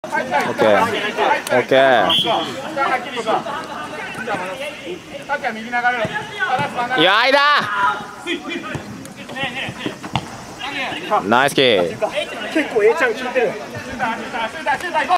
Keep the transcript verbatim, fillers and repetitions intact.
オッケーオッケー。いや、間ナイスキー。 結構 A ちゃん効いてる。